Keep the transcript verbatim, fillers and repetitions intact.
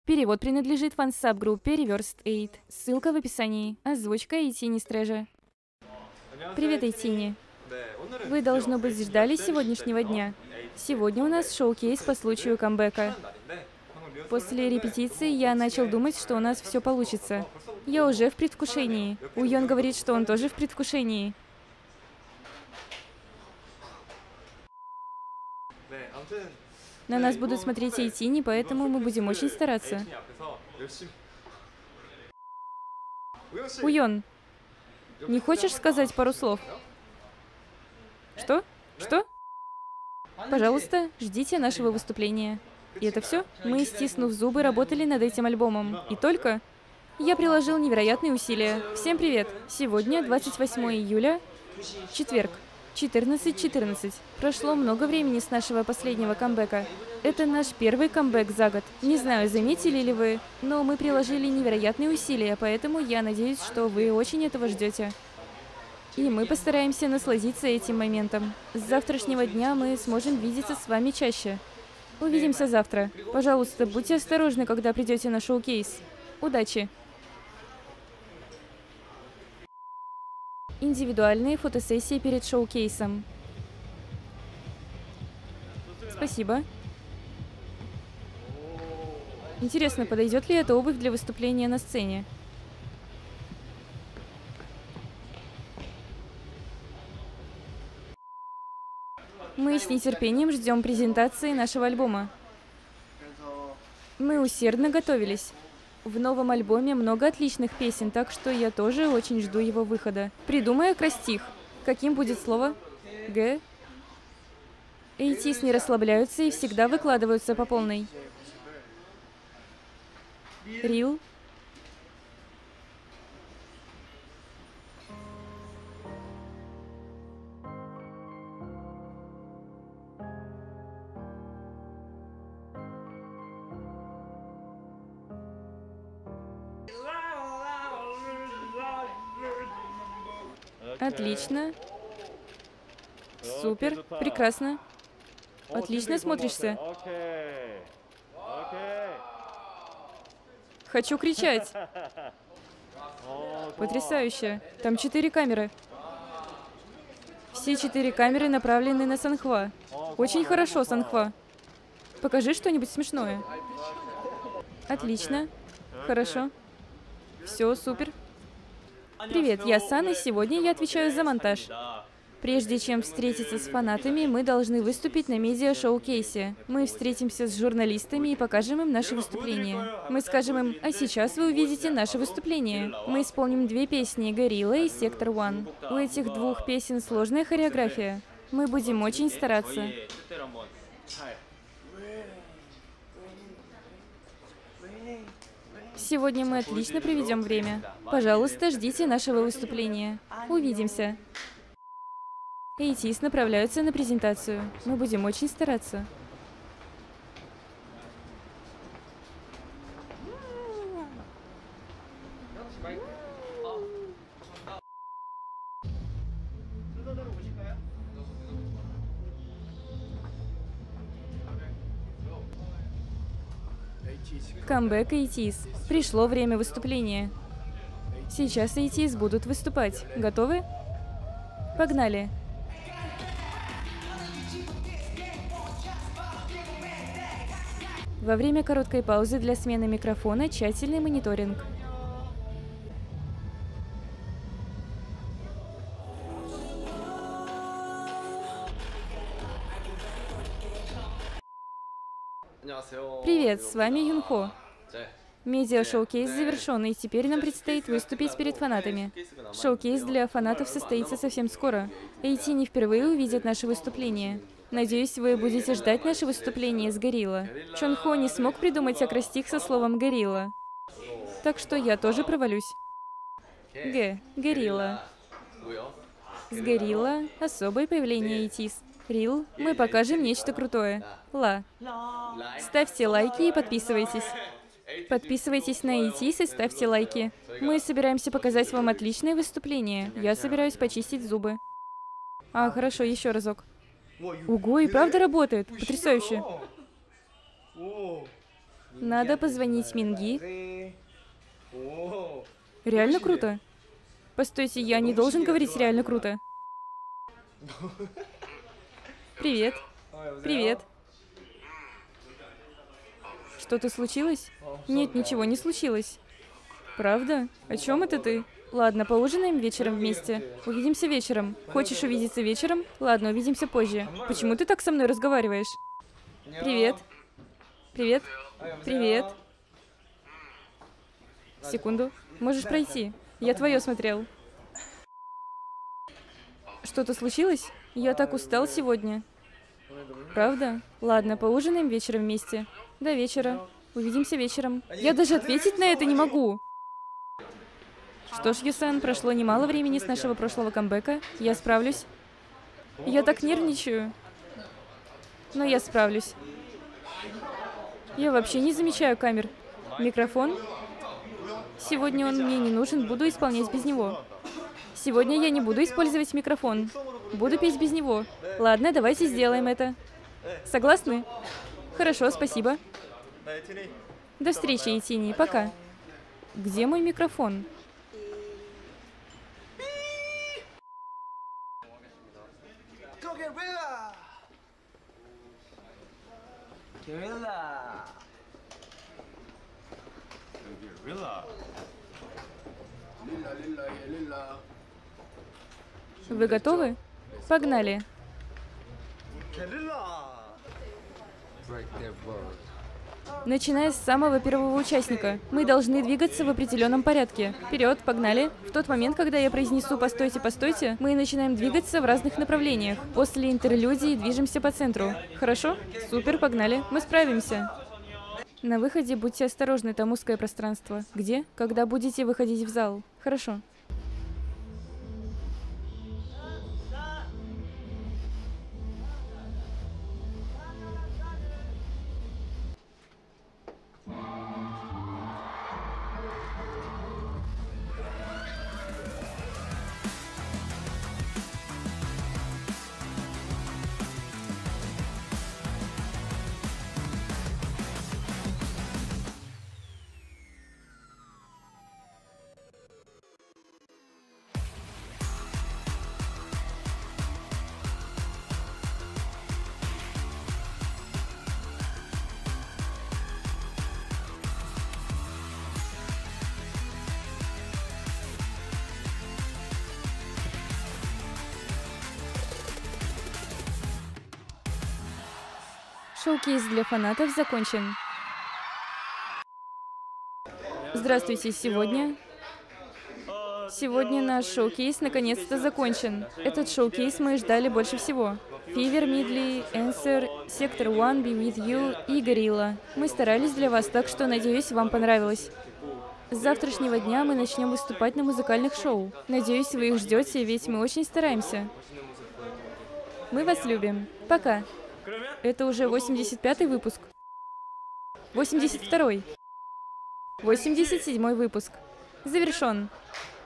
Перевод принадлежит фан-саб-группе Reversed Eight. Ссылка в описании. Озвучка Эйтини Стрэжа. Привет, Эйтини. Вы, должно быть, ждали сегодняшнего дня. Сегодня у нас шоу-кейс по случаю камбэка. После репетиции я начал думать, что у нас все получится. Я уже в предвкушении. Уйон говорит, что он тоже в предвкушении. На нас будут смотреть Эйтини, поэтому мы будем очень стараться. Уйон, не хочешь сказать пару слов? Что? Что? Пожалуйста, ждите нашего выступления. И это все? Мы, стиснув зубы, работали над этим альбомом. И только... Я приложил невероятные усилия. Всем привет! Сегодня двадцать восьмое июля, четверг. четырнадцать четырнадцать. Прошло много времени с нашего последнего камбэка. Это наш первый камбэк за год. Не знаю, заметили ли вы, но мы приложили невероятные усилия, поэтому я надеюсь, что вы очень этого ждете. И мы постараемся насладиться этим моментом. С завтрашнего дня мы сможем видеться с вами чаще. Увидимся завтра. Пожалуйста, будьте осторожны, когда придете на шоу-кейс. Удачи! Индивидуальные фотосессии перед шоу-кейсом. Спасибо. Интересно, подойдет ли эта обувь для выступления на сцене? Мы с нетерпением ждем презентации нашего альбома. Мы усердно готовились. В новом альбоме много отличных песен, так что я тоже очень жду его выхода. Придумай акростих. Каким будет слово? Г. Эйтис не расслабляются и всегда выкладываются по полной. Рил. Отлично. Супер. Прекрасно. Отлично смотришься. Хочу кричать. Потрясающе. Там четыре камеры. Все четыре камеры направлены на Санхва. Очень хорошо, Санхва. Покажи что-нибудь смешное. Отлично. Хорошо. Все, супер. Привет, я Сан, и сегодня я отвечаю за монтаж. Прежде чем встретиться с фанатами, мы должны выступить на медиа-шоу-кейсе. Мы встретимся с журналистами и покажем им наше выступление. Мы скажем им: а сейчас вы увидите наше выступление. Мы исполним две песни — «Горилла» и «Сектор One». У этих двух песен сложная хореография. Мы будем очень стараться. Сегодня мы отлично проведем время. Пожалуйста, ждите нашего выступления. Увидимся. Эйтис направляются на презентацию. Мы будем очень стараться. Камбэк Эйтис. Пришло время выступления. Сейчас Эйтис будут выступать. Готовы? Погнали! Во время короткой паузы для смены микрофона тщательный мониторинг. Привет, с вами Юнхо. Медиа-шоу-кейс завершен, и теперь нам предстоит выступить перед фанатами. Шоу-кейс для фанатов состоится совсем скоро. Эйтини впервые увидят наше выступление. Надеюсь, вы будете ждать наше выступление с «Горилла». Чонхо не смог придумать акростих со словом «Горилла». Так что я тоже провалюсь. Г. Горилла. С «Горилла» особое появление Эйтис. Рил. Мы покажем нечто крутое. Ла. Ставьте лайки и подписывайтесь. Подписывайтесь на Эйтис и ставьте лайки. Мы собираемся показать вам отличное выступление. Я собираюсь почистить зубы. А, хорошо, еще разок. Ого, и правда работает. Потрясающе. Надо позвонить Минги. Реально круто? Постойте, я не должен говорить реально круто. Привет. Привет. Что-то случилось? Нет, ничего не случилось. Правда? О чем это ты? Ладно, поужинаем вечером вместе. Увидимся вечером. Хочешь увидеться вечером? Ладно, увидимся позже. Почему ты так со мной разговариваешь? Привет. Привет. Привет. Секунду. Можешь пройти. Я твое смотрел. Что-то случилось? Я так устал сегодня. Правда? Ладно, поужинаем вечером вместе. До вечера. Увидимся вечером. Я даже ответить на это не могу. Что ж, Юсан, прошло немало времени с нашего прошлого камбэка. Я справлюсь. Я так нервничаю. Но я справлюсь. Я вообще не замечаю камер. Микрофон? Сегодня он мне не нужен, буду исполнять без него. Сегодня я не буду использовать микрофон. Буду петь без него. Ладно, давайте сделаем это. Согласны? Хорошо, спасибо. До встречи, Итини. Пока. Где мой микрофон? Вы готовы? Погнали. Начиная с самого первого участника, мы должны двигаться в определенном порядке. Вперед, погнали. В тот момент, когда я произнесу «постойте, постойте», мы начинаем двигаться в разных направлениях. После интерлюдии движемся по центру. Хорошо? Супер, погнали. Мы справимся. На выходе будьте осторожны, там узкое пространство. Где? Когда будете выходить в зал. Хорошо. Шоу-кейс для фанатов закончен. Здравствуйте, сегодня... Сегодня наш шоу-кейс наконец-то закончен. Этот шоу-кейс мы ждали больше всего. Fever, Midley, Answer, Sector One, Be With You и Gorilla. Мы старались для вас, так что, надеюсь, вам понравилось. С завтрашнего дня мы начнем выступать на музыкальных шоу. Надеюсь, вы их ждете, ведь мы очень стараемся. Мы вас любим. Пока. Это уже восемьдесят пятый выпуск. восемьдесят второй. восемьдесят седьмой выпуск. Завершен.